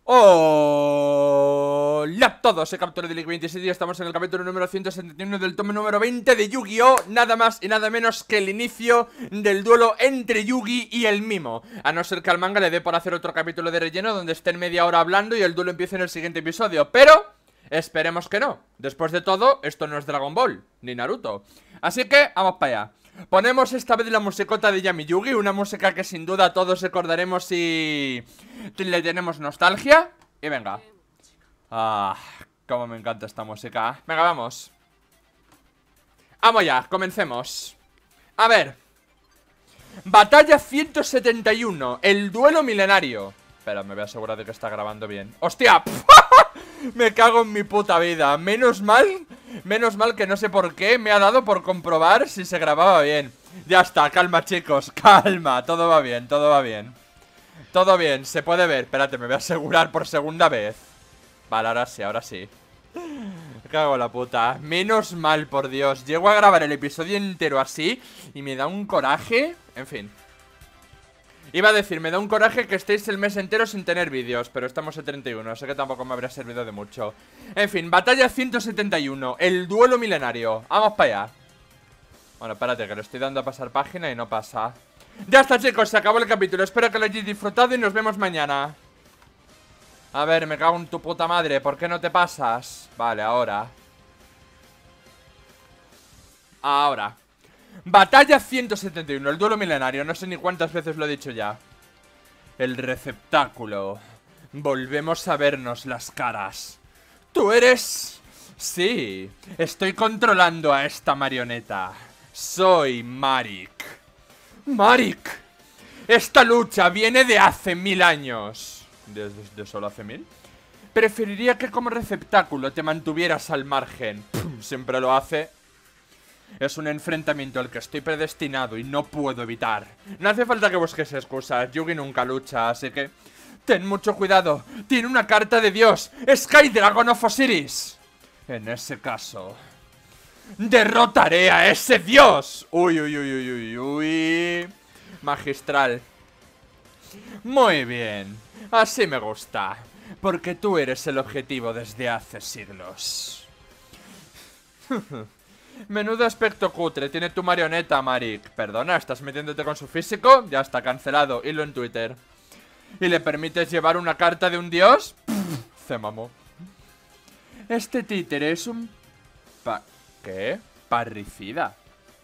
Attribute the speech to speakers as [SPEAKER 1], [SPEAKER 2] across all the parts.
[SPEAKER 1] Hola a todos, soy Captura de League 27 y estamos en el capítulo número 171 del tomo número 20 de Yu-Gi-Oh! Nada más y nada menos que el inicio del duelo entre Yugi y el Mimo. A no ser que al manga le dé por hacer otro capítulo de relleno donde estén media hora hablando y el duelo empiece en el siguiente episodio. Pero esperemos que no. Después de todo, esto no es Dragon Ball, ni Naruto. Así que, vamos para allá. Ponemos esta vez la musicota de Yami Yugi, una música que sin duda todos recordaremos si le tenemos nostalgia. Y venga. Ah, cómo me encanta esta música. Venga, vamos. Vamos ya, comencemos. A ver. Batalla 171, el duelo milenario. Espera, me voy a asegurar de que está grabando bien. ¡Hostia! Me cago en mi puta vida. Menos mal que no sé por qué me ha dado por comprobar si se grababa bien. Ya está, calma chicos, calma. Todo va bien, todo va bien. Todo bien, se puede ver. Espérate, me voy a asegurar por segunda vez. Vale, ahora sí, ahora sí. Me cago en la puta. Menos mal, por Dios. Llego a grabar el episodio entero así y me da un coraje. En fin. Iba a decir, me da un coraje que estéis el mes entero sin tener vídeos, pero estamos en 31, así que tampoco me habría servido de mucho. En fin, batalla 171, el duelo milenario. Vamos para allá. Bueno, espérate, que le estoy dando a pasar página y no pasa. Ya está, chicos, se acabó el capítulo. Espero que lo hayáis disfrutado y nos vemos mañana. A ver, me cago en tu puta madre, ¿por qué no te pasas? Vale, ahora. Ahora. Batalla 171, el duelo milenario. No sé ni cuántas veces lo he dicho ya. El receptáculo. Volvemos a vernos las caras. ¿Tú eres? Sí, estoy controlando a esta marioneta. Soy Marik. ¡Marik! Esta lucha viene de hace 1000 años. ¿De solo hace 1000? Preferiría que como receptáculo te mantuvieras al margen. Siempre lo hace. Es un enfrentamiento al que estoy predestinado y no puedo evitar. No hace falta que busques excusas, Yugi nunca lucha, así que... Ten mucho cuidado, tiene una carta de Dios, Sky Dragon of Osiris. En ese caso... ¡derrotaré a ese Dios! Uy, uy, uy, uy, uy, uy... Magistral. Muy bien, así me gusta, porque tú eres el objetivo desde hace siglos. Menudo aspecto cutre, tiene tu marioneta, Marik. Perdona, ¿estás metiéndote con su físico? Ya está, cancelado, hilo en Twitter. ¿Y le permites llevar una carta de un dios? Se mamó. Este títere es un... ¿Qué? Parricida.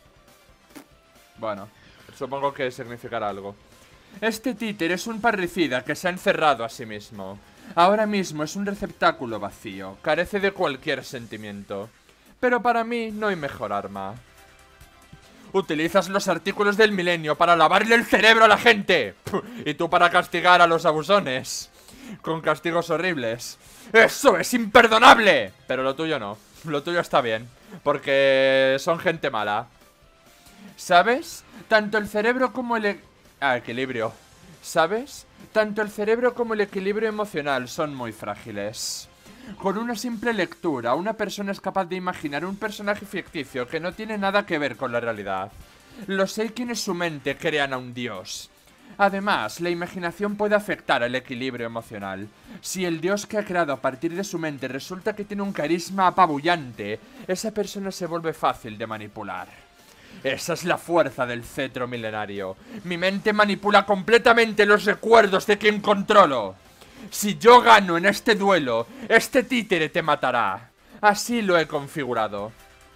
[SPEAKER 1] Bueno, supongo que significará algo. Este títere es un parricida que se ha encerrado a sí mismo. Ahora mismo es un receptáculo vacío, carece de cualquier sentimiento. Pero para mí no hay mejor arma. Utilizas los artículos del milenio para lavarle el cerebro a la gente. Y tú para castigar a los abusones. Con castigos horribles. ¡Eso es imperdonable! Pero lo tuyo no. Lo tuyo está bien. Porque son gente mala. ¿Sabes? Tanto el cerebro como el... equilibrio. ¿Sabes? Tanto el cerebro como el equilibrio emocional son muy frágiles. Con una simple lectura, una persona es capaz de imaginar un personaje ficticio que no tiene nada que ver con la realidad. Los Seikin en su mente crean a un dios. Además, la imaginación puede afectar al equilibrio emocional. Si el dios que ha creado a partir de su mente resulta que tiene un carisma apabullante, esa persona se vuelve fácil de manipular. Esa es la fuerza del cetro milenario. Mi mente manipula completamente los recuerdos de quien controlo. Si yo gano en este duelo, este títere te matará. Así lo he configurado.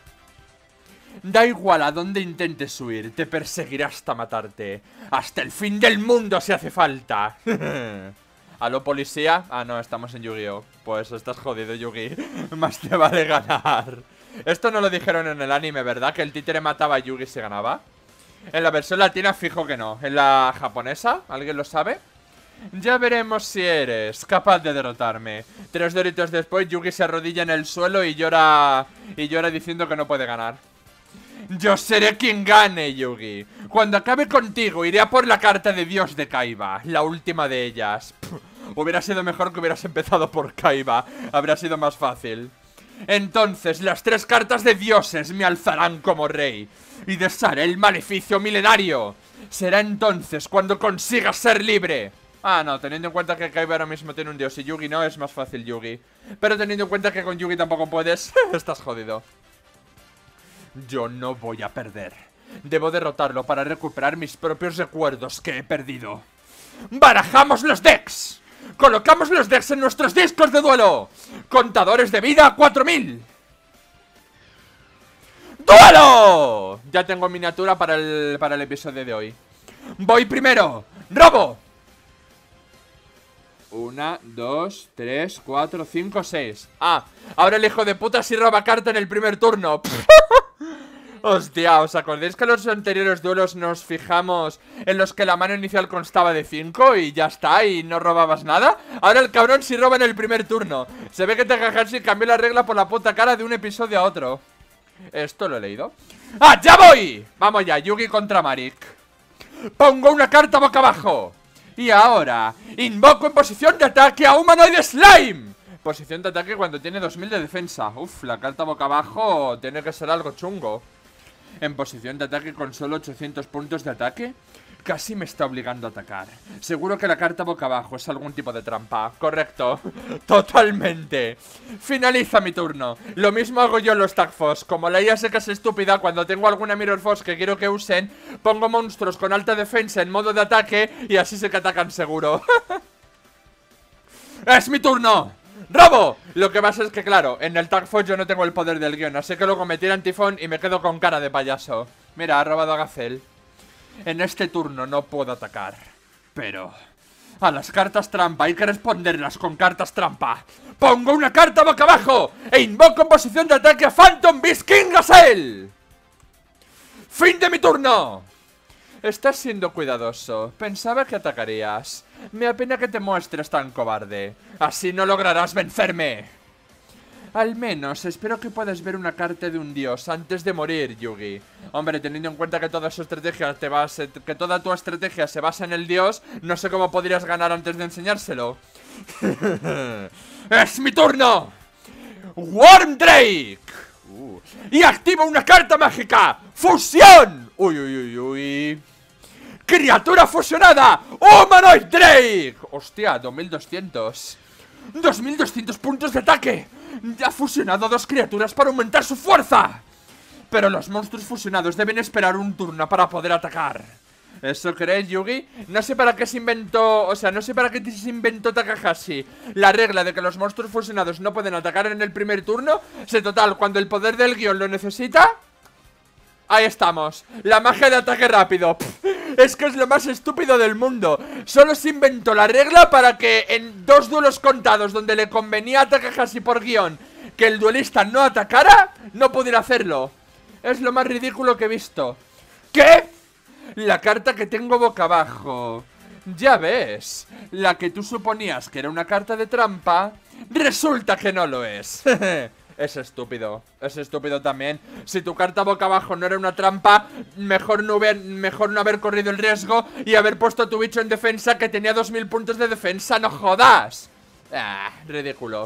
[SPEAKER 1] Da igual a dónde intentes huir, te perseguirá hasta matarte. Hasta el fin del mundo si hace falta. ¿Aló, policía? Ah, no, estamos en Yu-Gi-Oh! Pues estás jodido, Yugi. Más te vale ganar. Esto no lo dijeron en el anime, ¿verdad? Que el títere mataba a Yugi si ganaba. En la versión latina fijo que no. ¿En la japonesa? ¿Alguien lo sabe? Ya veremos si eres capaz de derrotarme. 3 doritos después, Yugi se arrodilla en el suelo y llora diciendo que no puede ganar. Yo seré quien gane, Yugi. Cuando acabe contigo, iré a por la carta de Dios de Kaiba, la última de ellas. Hubiera sido mejor que hubieras empezado por Kaiba. Habría sido más fácil. Entonces las 3 cartas de dioses me alzarán como rey y desharé el maleficio milenario. Será entonces cuando consigas ser libre. Ah, no, teniendo en cuenta que Kaiba ahora mismo tiene un dios y Yugi no, es más fácil Yugi. Pero teniendo en cuenta que con Yugi tampoco puedes, estás jodido. Yo no voy a perder. Debo derrotarlo para recuperar mis propios recuerdos que he perdido. ¡Barajamos los decks! ¡Colocamos los decks en nuestros discos de duelo! ¡Contadores de vida 4000! ¡Duelo! Ya tengo miniatura para el episodio de hoy. Voy primero. ¡Robo! 1, 2, 3, 4, 5, 6. Ah, ahora el hijo de puta sí roba carta en el primer turno. Hostia, ¿os acordáis que en los anteriores duelos nos fijamos en los que la mano inicial constaba de 5 y ya está, y no robabas nada? Ahora el cabrón sí roba en el primer turno. Se ve que Takahashi cambió la regla por la puta cara de un episodio a otro. Esto lo he leído. ¡Ah, ya voy! Vamos ya, Yugi contra Marik. Pongo una carta boca abajo. Y ahora, invoco en posición de ataque a Humanoid Slime. Posición de ataque cuando tiene 2000 de defensa. Uf, la carta boca abajo tiene que ser algo chungo. En posición de ataque con solo 800 puntos de ataque. Casi me está obligando a atacar. Seguro que la carta boca abajo es algún tipo de trampa. Correcto. Totalmente. Finaliza mi turno. Lo mismo hago yo en los Tag Force. Como la IA sé que es estúpida, cuando tengo alguna Mirror Force que quiero que usen, pongo monstruos con alta defensa en modo de ataque y así sé que atacan seguro. ¡Es mi turno! ¡Robo! Lo que pasa es que, claro, en el Tag Force yo no tengo el poder del guión, así que luego me tiran tifón y me quedo con cara de payaso. Mira, ha robado a Gazelle. En este turno no puedo atacar, pero a las cartas trampa hay que responderlas con cartas trampa. Pongo una carta boca abajo e invoco en posición de ataque a Phantom Beast King Gazelle. ¡Fin de mi turno! Estás siendo cuidadoso. Pensaba que atacarías. Me apena que te muestres tan cobarde. Así no lograrás vencerme. Al menos espero que puedas ver una carta de un dios antes de morir, Yugi. Hombre, teniendo en cuenta que toda su estrategia que toda tu estrategia se basa en el dios, no sé cómo podrías ganar antes de enseñárselo. ¡Es mi turno! ¡Worm Drake! Y activo una carta mágica. ¡Fusión! Uy, uy, uy, uy. ¡Criatura fusionada! ¡Humanoid Drake! Hostia, 2200. 2200 puntos de ataque. Ya ha fusionado a dos criaturas para aumentar su fuerza. Pero los monstruos fusionados deben esperar un turno para poder atacar. ¿Eso crees, Yugi? No sé para qué se inventó... O sea, no sé para qué se inventó Takahashi la regla de que los monstruos fusionados no pueden atacar en el primer turno. Si total, cuando el poder del guión lo necesita... Ahí estamos. La magia de ataque rápido. Es que es lo más estúpido del mundo. Solo se inventó la regla para que en 2 duelos contados donde le convenía a Takahashi por guión que el duelista no atacara, no pudiera hacerlo. Es lo más ridículo que he visto. ¿Qué? La carta que tengo boca abajo. Ya ves, la que tú suponías que era una carta de trampa, resulta que no lo es. Es estúpido también. Si tu carta boca abajo no era una trampa, mejor no haber corrido el riesgo y haber puesto a tu bicho en defensa que tenía 2000 puntos de defensa. ¡No jodas! Ah, ridículo.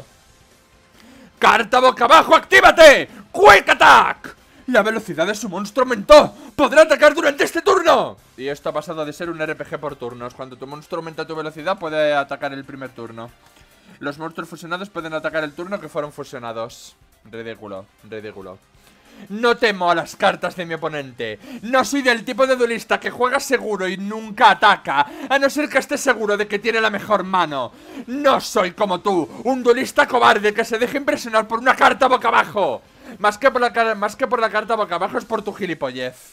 [SPEAKER 1] ¡Carta boca abajo, actívate! ¡Quick Attack! La velocidad de su monstruo aumentó. ¡Podrá atacar durante este turno! Y esto ha pasado de ser un RPG por turnos. Cuando tu monstruo aumenta tu velocidad, puede atacar el primer turno. Los monstruos fusionados pueden atacar el turno que fueron fusionados. Ridículo, ridículo. No temo a las cartas de mi oponente. No soy del tipo de duelista que juega seguro y nunca ataca, a no ser que esté seguro de que tiene la mejor mano. No soy como tú, un duelista cobarde que se deja impresionar por una carta boca abajo. Más que por la carta boca abajo es por tu gilipollez.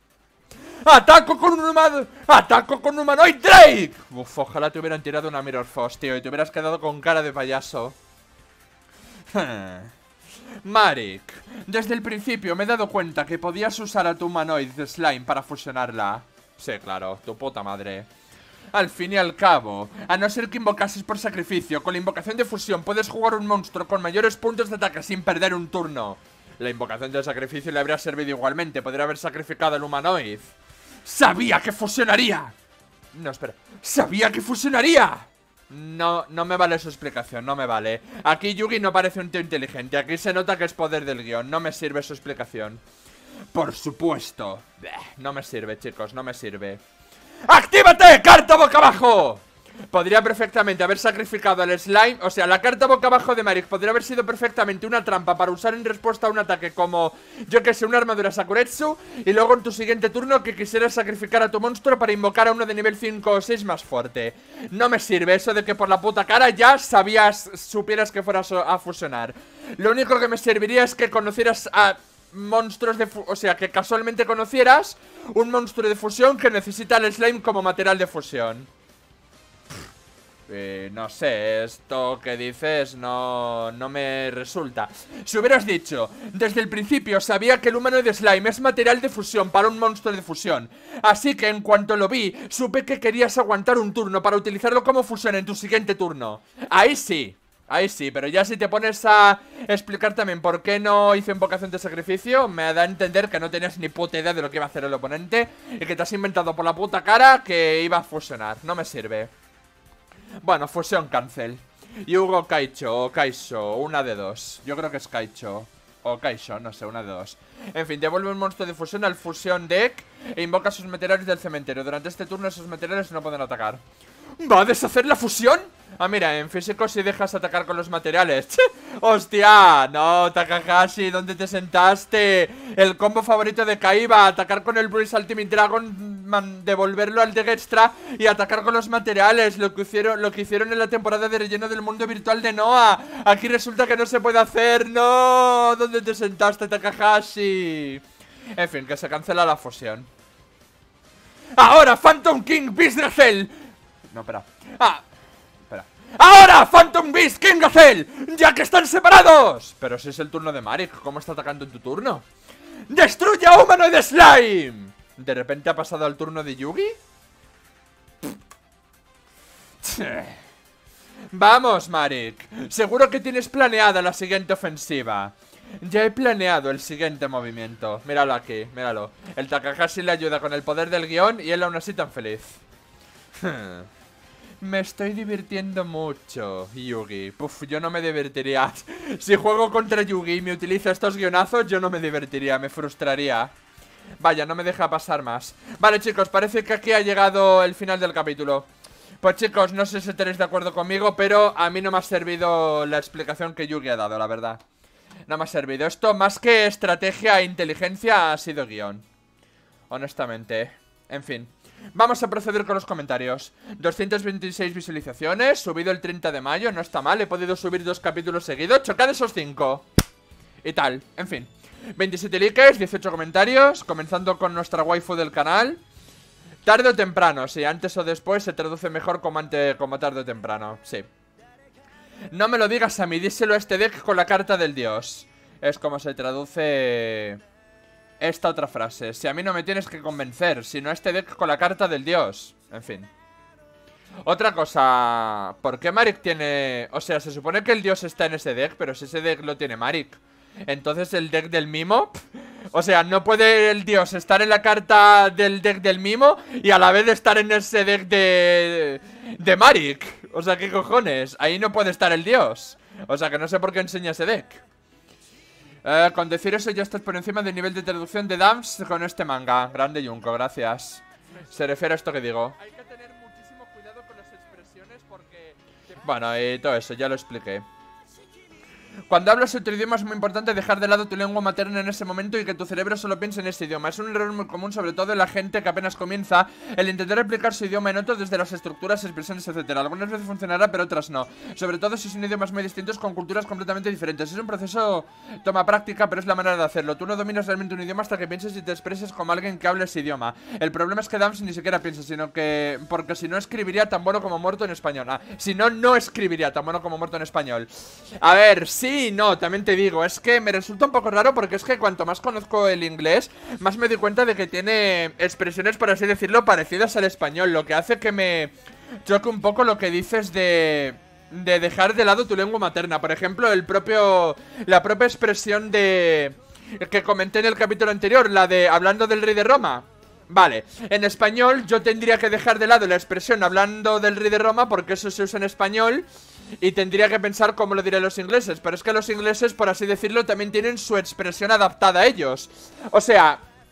[SPEAKER 1] ¡Ataco con un humanoid Drake! Uf, ojalá te hubieran tirado una Mirror Force, tío, y te hubieras quedado con cara de payaso. Marik, desde el principio me he dado cuenta que podías usar a tu humanoid slime para fusionarla. Sí, claro, tu puta madre. Al fin y al cabo, a no ser que invocases por sacrificio, con la invocación de fusión puedes jugar un monstruo con mayores puntos de ataque sin perder un turno. La invocación de sacrificio le habría servido igualmente, podría haber sacrificado al humanoid. ¡Sabía que fusionaría! No, espera. ¡Sabía que fusionaría! No, no me vale su explicación, no me vale. Aquí Yugi no parece un tío inteligente. Aquí se nota que es poder del guión. No me sirve su explicación. Por supuesto. No me sirve, chicos, no me sirve. ¡Actívate! ¡Carta boca abajo! podría perfectamente haber sacrificado al slime. O sea, la carta boca abajo de Marik podría haber sido perfectamente una trampa para usar en respuesta a un ataque como, yo que sé, una armadura Sakuretsu. Y luego en tu siguiente turno que quisieras sacrificar a tu monstruo para invocar a uno de nivel 5 o 6 más fuerte. No me sirve eso de que por la puta cara ya supieras que fueras a fusionar. Lo único que me serviría es que conocieras a monstruos de o sea, que casualmente conocieras un monstruo de fusión que necesita el slime como material de fusión. No sé, esto que dices no me resulta. Si hubieras dicho, desde el principio sabía que el humanoide slime es material de fusión para un monstruo de fusión, así que en cuanto lo vi, supe que querías aguantar un turno para utilizarlo como fusión en tu siguiente turno. Ahí sí, pero ya si te pones a explicar también por qué no hice invocación de sacrificio, me da a entender que no tenías ni puta idea de lo que iba a hacer el oponente y que te has inventado por la puta cara que iba a fusionar. No me sirve. Bueno, fusión cancel. Yugo Kaicho o Kaisho, una de dos. Yo creo que es Kaicho o Kaisho, no sé, una de dos. En fin, devuelve un monstruo de fusión al fusión deck e invoca sus materiales del cementerio. Durante este turno esos materiales no pueden atacar. ¿Va a deshacer la fusión? Ah, mira, en físico si dejas atacar con los materiales. ¡Hostia! No, Takahashi, ¿dónde te sentaste? El combo favorito de Kaiba, atacar con el Bruce Ultimate Dragon, devolverlo al deck extra y atacar con los materiales. Lo que hicieron en la temporada de relleno del mundo virtual de Noah. Aquí resulta que no se puede hacer. ¡No! ¿Dónde te sentaste, Takahashi? En fin, que se cancela la fusión. ¡Ahora, Phantom King Beast Gazelle! No, espera. Espera. ¡Ahora, Phantom Beast King Gazelle! ¡Ya que están separados! Pero si es el turno de Marik, ¿cómo está atacando en tu turno? ¡Destruye a Humanoid Slime! ¿De repente ha pasado al turno de Yugi? Vamos, Marik. Seguro que tienes planeada la siguiente ofensiva. Ya he planeado el siguiente movimiento. Míralo aquí, míralo. El Takahashi le ayuda con el poder del guión y él aún así tan feliz. Me estoy divirtiendo mucho, Yugi. Puf, yo no me divertiría. Si juego contra Yugi y me utiliza estos guionazos, yo no me divertiría, me frustraría. Vaya, no me deja pasar más. Vale, chicos, parece que aquí ha llegado el final del capítulo. Pues chicos, no sé si estaréis de acuerdo conmigo, pero a mí no me ha servido la explicación que Yugi ha dado, la verdad. No me ha servido. Esto, más que estrategia e inteligencia, ha sido guión. Honestamente. En fin. Vamos a proceder con los comentarios. 226 visualizaciones, subido el 30 de mayo, no está mal. He podido subir 2 capítulos seguidos. Chocad esos 5 y tal, en fin. 27 likes, 18 comentarios. Comenzando con nuestra waifu del canal. Tarde o temprano, sí, antes o después se traduce mejor como tarde o temprano, sí. No me lo digas a mí, díselo a este deck con la carta del dios. Es como se traduce esta otra frase. Si a mí no me tienes que convencer, sino a este deck con la carta del dios. En fin. Otra cosa, ¿por qué Marik tiene...? O sea, se supone que el dios está en ese deck, pero si ese deck lo tiene Marik, entonces el deck del mimo... O sea, no puede el dios estar en la carta del deck del mimo y a la vez estar en ese deck de Marik. O sea, ¿qué cojones? Ahí no puede estar el dios. O sea, que no sé por qué enseña ese deck. Con decir eso ya estás por encima del nivel de traducción de Dams con este manga. Grande Junko, gracias. Se refiere a esto que digo. Hay que tener muchísimo cuidado con las expresiones porque... Bueno, y todo eso, ya lo expliqué. Cuando hablas otro idioma es muy importante dejar de lado tu lengua materna en ese momento y que tu cerebro solo piense en ese idioma. Es un error muy común, sobre todo en la gente que apenas comienza, el intentar replicar su idioma en otro desde las estructuras, expresiones, etcétera. Algunas veces funcionará, pero otras no. Sobre todo si son idiomas muy distintos con culturas completamente diferentes. Es un proceso, toma práctica, pero es la manera de hacerlo. Tú no dominas realmente un idioma hasta que pienses y te expreses como alguien que hable ese idioma. El problema es que Dams ni siquiera piensa, sino que... Porque si no escribiría tan bueno como muerto en español. Si no, no escribiría tan bueno como muerto en español. A ver, sí. No, también te digo, es que me resulta un poco raro porque es que cuanto más conozco el inglés, más me doy cuenta de que tiene expresiones, por así decirlo, parecidas al español. Lo que hace que me choque un poco lo que dices de dejar de lado tu lengua materna. Por ejemplo, la propia expresión que comenté en el capítulo anterior, la de hablando del rey de Roma. Vale, en español yo tendría que dejar de lado la expresión hablando del rey de Roma porque eso se usa en español. Y tendría que pensar cómo lo dirían los ingleses. Pero es que los ingleses, por así decirlo, también tienen su expresión adaptada a ellos. O sea,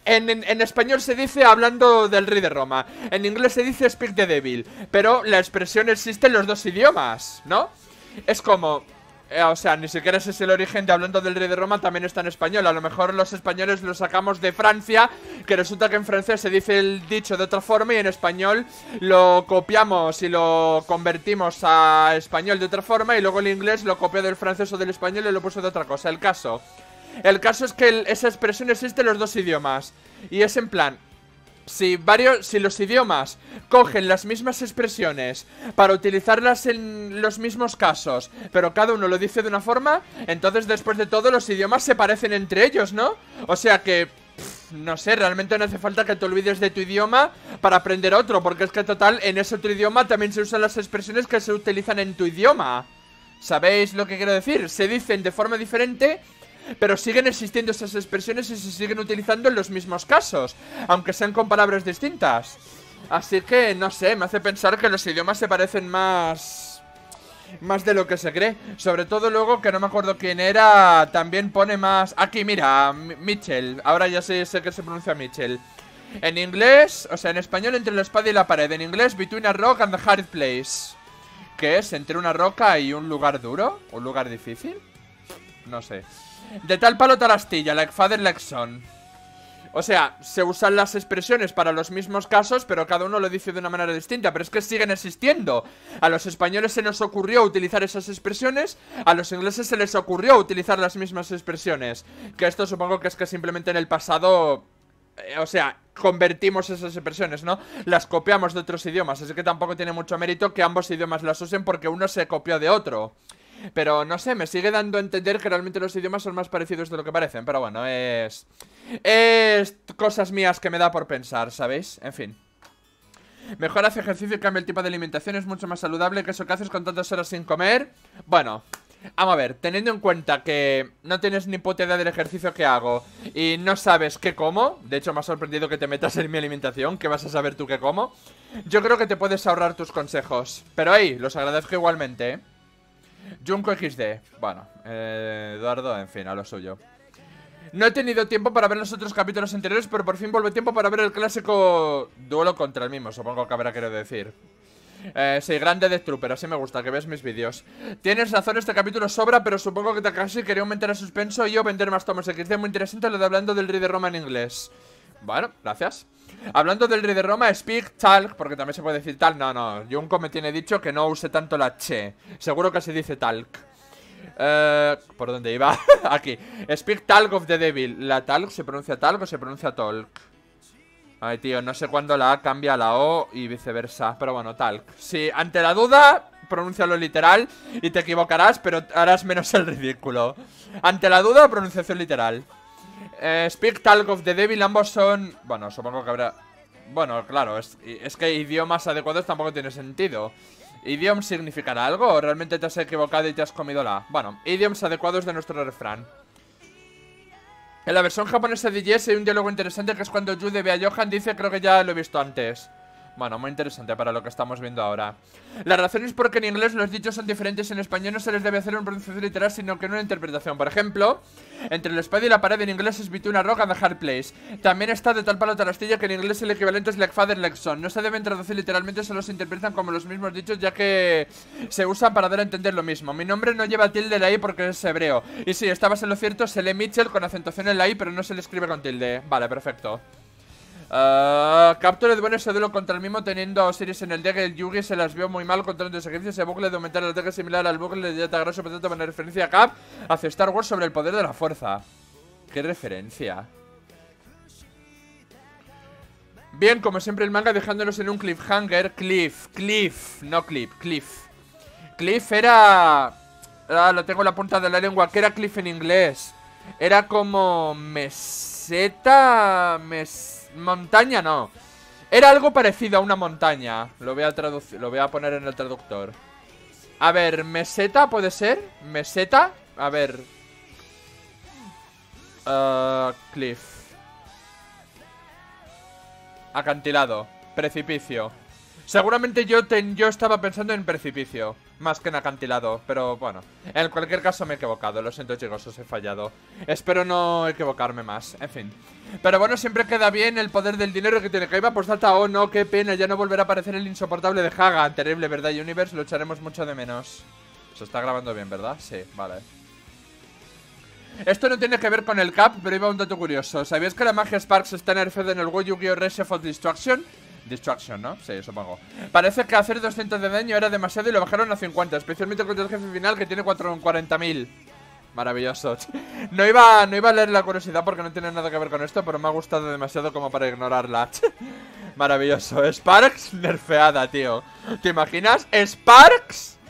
[SPEAKER 1] En español se dice hablando del rey de Roma. En inglés se dice speak the devil. Pero la expresión existe en los dos idiomas, ¿no? Es como... o sea, ni siquiera ese es el origen de hablando del rey de Roma, también está en español. A lo mejor los españoles lo sacamos de Francia, que resulta que en francés se dice el dicho de otra forma, y en español lo copiamos y lo convertimos a español de otra forma, y luego el inglés lo copió del francés o del español y lo puso de otra cosa. El caso es que esa expresión existe en los dos idiomas. Y es en plan... Si los idiomas cogen las mismas expresiones para utilizarlas en los mismos casos, pero cada uno lo dice de una forma, entonces después de todo los idiomas se parecen entre ellos, ¿no? O sea que, no sé, realmente no hace falta que te olvides de tu idioma para aprender otro, porque es que total, en ese otro idioma también se usan las expresiones que se utilizan en tu idioma. ¿Sabéis lo que quiero decir? Se dicen de forma diferente, pero siguen existiendo esas expresiones y se siguen utilizando en los mismos casos, aunque sean con palabras distintas. Así que, no sé, me hace pensar que los idiomas se parecen más de lo que se cree. Sobre todo luego, que no me acuerdo quién era, también pone más... Aquí, mira, Mitchell. Ahora ya sé que se pronuncia Mitchell. En inglés, o sea, en español, entre la espada y la pared. En inglés, between a rock and a hard place. ¿Qué es? ¿Entre una roca y un lugar duro? ¿Un lugar difícil? No sé. De tal palo tal astilla, like father, like son. O sea, se usan las expresiones para los mismos casos, pero cada uno lo dice de una manera distinta. Pero es que siguen existiendo. A los españoles se nos ocurrió utilizar esas expresiones, a los ingleses se les ocurrió utilizar las mismas expresiones. Que esto supongo que es que simplemente en el pasado... o sea, convertimos esas expresiones, ¿no? Las copiamos de otros idiomas. Así que tampoco tiene mucho mérito que ambos idiomas las usen porque uno se copió de otro. Pero no sé, me sigue dando a entender que realmente los idiomas son más parecidos de lo que parecen. Pero bueno, es cosas mías que me da por pensar, ¿sabéis? En fin. Mejor hace ejercicio y cambia el tipo de alimentación. Es mucho más saludable que eso que haces con tantas horas sin comer. Bueno, vamos a ver, teniendo en cuenta que no tienes ni puta idea del ejercicio que hago y no sabes qué como. De hecho me ha sorprendido que te metas en mi alimentación, que vas a saber tú qué como. Yo creo que te puedes ahorrar tus consejos. Pero hey, los agradezco igualmente, ¿eh? Junko XD. Bueno, Eduardo, en fin, a lo suyo. No he tenido tiempo para ver los otros capítulos anteriores, pero por fin vuelve tiempo para ver el clásico duelo contra el mismo, supongo que habrá querido decir. Sí, grande Death Trooper, así me gusta, que ves mis vídeos. Tienes razón, este capítulo sobra, pero supongo que Takashi quería aumentar el suspenso y yo vender más tomos XD. Muy interesante lo de hablando del rey de Roma en inglés. Bueno, gracias. Hablando del rey de Roma, speak talk, porque también se puede decir tal. No, Junko me tiene dicho que no use tanto la che. Seguro que se dice talk. ¿Por dónde iba? Aquí. Speak talk of the devil. ¿La talk se pronuncia talk o se pronuncia talk? Ay, tío, no sé cuándo la A cambia a la O y viceversa. Pero bueno, talk. Sí, ante la duda, pronúncialo literal y te equivocarás, pero harás menos el ridículo. Ante la duda, pronunciación literal. Speak talk of the devil, ambos son... Bueno, supongo que habrá... Bueno, claro, es que idiomas adecuados tampoco tiene sentido. ¿Idiom significará algo o realmente te has equivocado y te has comido la A? Bueno, idioms adecuados de nuestro refrán. En la versión japonesa de Yes hay un diálogo interesante que es cuando Yude ve a Johan, dice, creo que ya lo he visto antes. Bueno, muy interesante para lo que estamos viendo ahora. La razón es porque en inglés los dichos son diferentes y en español no se les debe hacer una pronunciación literal, sino que una interpretación. Por ejemplo, entre la espada y la pared en inglés es between a rock and a hard place. También está de tal palo tal astilla que en inglés el equivalente es like father, like son. No se deben traducir literalmente, solo se interpretan como los mismos dichos, ya que se usan para dar a entender lo mismo. Mi nombre no lleva tilde en la I porque es hebreo. Y sí, estabas en lo cierto, se lee Mitchell con acentuación en la I, pero no se le escribe con tilde. Vale, perfecto. Capture de bueno ese duelo contra el mismo teniendo a Osiris en el deck. El Yugi se las vio muy mal contra un desequilibrio. Ese bucle de aumentar el ataque similar al bucle de Yata Grosso, por tanto, una referencia a Cap hacia Star Wars sobre el poder de la fuerza. ¿Qué referencia? Bien, como siempre el manga dejándonos en un cliffhanger. Cliff, no clip, Cliff. Cliff era... lo tengo en la punta de la lengua. ¿Qué era Cliff en inglés? Era como... meseta... montaña no. Era algo parecido a una montaña. Lo voy a traducir, lo voy a poner en el traductor. A ver, meseta puede ser. Meseta. A ver. Cliff. Acantilado. Precipicio. Seguramente yo estaba pensando en precipicio, más que en acantilado. Pero bueno, en cualquier caso me he equivocado. Lo siento, chicos, os he fallado. Espero no equivocarme más, en fin. Pero bueno, siempre queda bien el poder del dinero que tiene Kaiba. Pues salta, oh no, qué pena, ya no volverá a aparecer el insoportable de Haga. Terrible, ¿verdad, Universe? Lo echaremos mucho de menos. Se está grabando bien, ¿verdad? Sí, vale. Esto no tiene que ver con el cap, pero iba un dato curioso. ¿Sabías que la magia Sparks está nerfeada en el World Yu-Gi-Oh! Reshift of Destruction? Destruction, ¿no? Sí, supongo. Parece que hacer 200 de daño era demasiado y lo bajaron a 50. Especialmente contra el jefe final que tiene 40.000. Maravilloso. No iba a leer la curiosidad porque no tiene nada que ver con esto, pero me ha gustado demasiado como para ignorarla. Maravilloso. Sparks nerfeada, tío. ¿Te imaginas? Sparks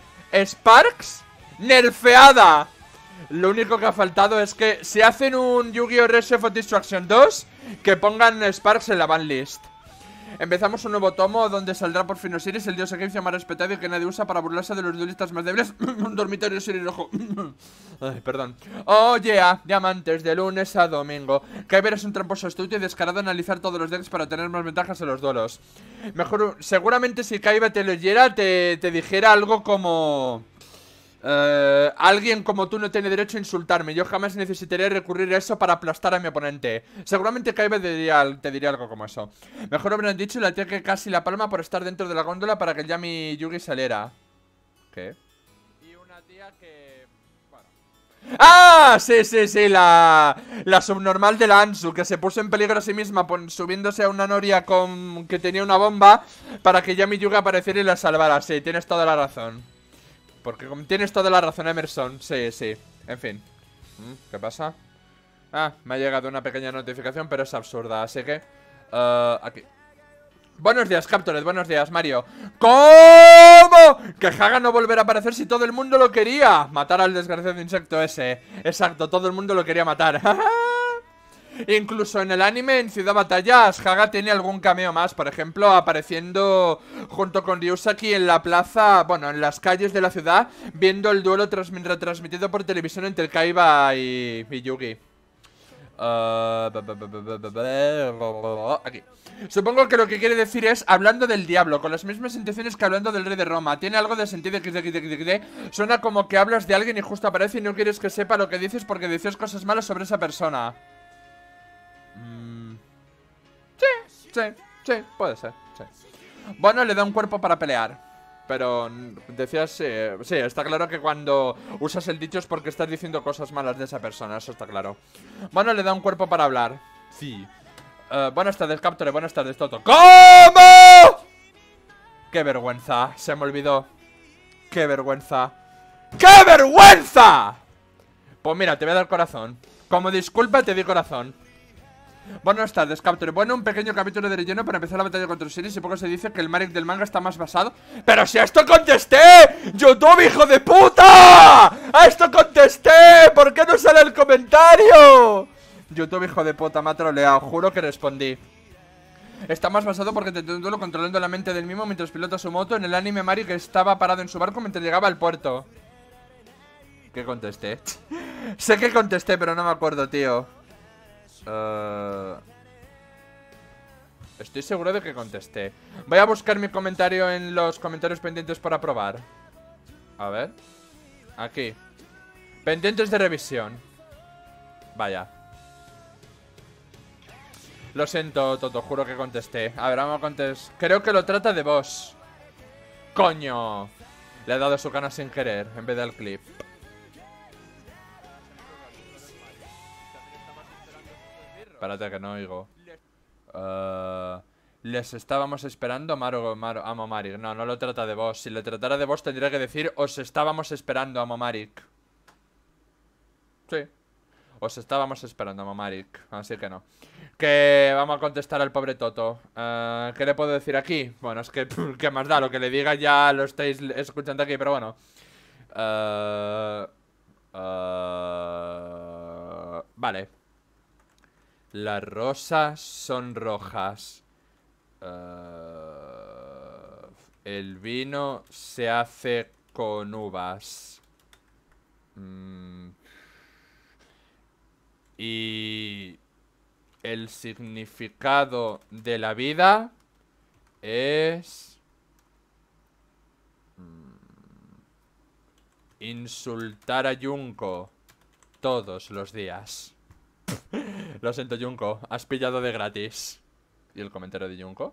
[SPEAKER 1] nerfeada. Lo único que ha faltado es que si hacen un Yu-Gi-Oh! Reshift of Destruction 2, que pongan Sparks en la banlist. Empezamos un nuevo tomo donde saldrá por fin Osiris, el dios egipcio más respetado y que nadie usa para burlarse de los duelistas más débiles. Un dormitorio Osiris rojo. Ay, perdón. Oh yeah, diamantes de lunes a domingo. Kyber es un tramposo astuto y descarado analizar todos los decks para tener más ventajas en los duelos. Mejor, seguramente si Kyber te leyera, te dijera algo como... alguien como tú no tiene derecho a insultarme. Yo jamás necesitaré recurrir a eso para aplastar a mi oponente. Seguramente Kaiba te diría algo como eso. Mejor habrán dicho la tía que casi la palma por estar dentro de la góndola para que ya mi Yugi saliera. ¿Qué? Y una tía que... bueno. ¡Ah! Sí, sí, sí, la subnormal de la Ansu, que se puso en peligro a sí misma subiéndose a una noria que tenía una bomba para que ya mi Yugi apareciera y la salvara. Sí, tienes toda la razón. Porque tienes toda la razón, Emerson. Sí, sí, en fin. ¿Qué pasa? Ah, me ha llegado una pequeña notificación, pero es absurda, así que... aquí. Buenos días, Captored, buenos días, Mario. ¿Cómo? Que Haga no volverá a aparecer si todo el mundo lo quería. Matar al desgraciado insecto ese. Exacto, todo el mundo lo quería matar. Incluso en el anime, en Ciudad Batallas, Haga tiene algún cameo más. Por ejemplo, apareciendo junto con Ryusaki en la plaza, bueno, en las calles de la ciudad, viendo el duelo retransmitido por televisión entre Kaiba y Yugi. Aquí. Supongo que lo que quiere decir es hablando del diablo, con las mismas intenciones que hablando del rey de Roma. Tiene algo de sentido XD. Suena como que hablas de alguien y justo aparece y no quieres que sepa lo que dices porque dices cosas malas sobre esa persona. Sí, puede ser, sí. Bueno, le da un cuerpo para pelear. Pero decías, sí, está claro que cuando usas el dicho es porque estás diciendo cosas malas de esa persona, eso está claro. Bueno, le da un cuerpo para hablar. Sí. Buenas tardes, Capture, buenas tardes, Toto. ¿Cómo? ¡Qué vergüenza! Se me olvidó. ¡Qué vergüenza! ¡Qué vergüenza! Pues mira, te voy a dar corazón. Como disculpa te di corazón. Buenas tardes, Capture. Bueno, un pequeño capítulo de relleno para empezar la batalla contra Osiris. Y poco se dice que el Marik del manga está más basado. ¡Pero si a esto contesté! ¡YouTube, hijo de puta! ¡A esto contesté! ¿Por qué no sale el comentario? YouTube, hijo de puta, me ha troleado. Juro que respondí. Está más basado porque te un duelo controlando la mente del mismo mientras pilota su moto. En el anime, Marik estaba parado en su barco mientras llegaba al puerto. ¿Qué contesté? Sé que contesté, pero no me acuerdo, tío. Estoy seguro de que contesté. Voy a buscar mi comentario en los comentarios pendientes para probar. A ver. Aquí. Pendientes de revisión. Vaya. Lo siento, Toto, juro que contesté. A ver, vamos a contestar. Creo que lo trata de vos. ¡Coño! Le he dado su cana sin querer, en vez del clip. Espérate que no oigo. Les estábamos esperando, amo Marik. No, no lo trata de vos. Si le tratara de vos tendría que decir os estábamos esperando, amo Marik. Sí. Os estábamos esperando, amo Marik. Así que no. Que vamos a contestar al pobre Toto. ¿Qué le puedo decir aquí? Bueno, es que ¿qué más da? Lo que le diga ya lo estáis escuchando aquí, pero bueno. Vale. Las rosas son rojas. El vino se hace con uvas. Y el significado de la vida es insultar a Junko todos los días. Lo siento, Junko, has pillado de gratis. ¿Y el comentario de Junko?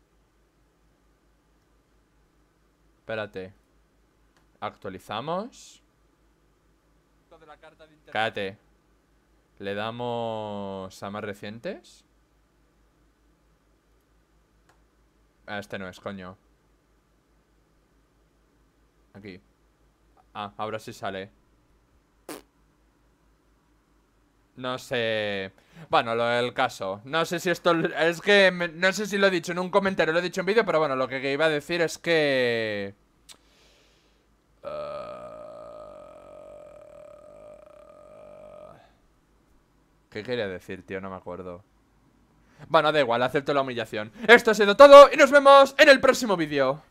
[SPEAKER 1] Espérate. Actualizamos. Cállate. Le damos a más recientes. Este no es, coño. Aquí. Ah, ahora sí sale. No sé. Bueno, lo del caso. No sé si esto... Es que... no sé si lo he dicho en un comentario, lo he dicho en vídeo, pero bueno, lo que iba a decir es que... ¿Qué quería decir, tío? No me acuerdo. Bueno, da igual, acepto la humillación. Esto ha sido todo y nos vemos en el próximo vídeo.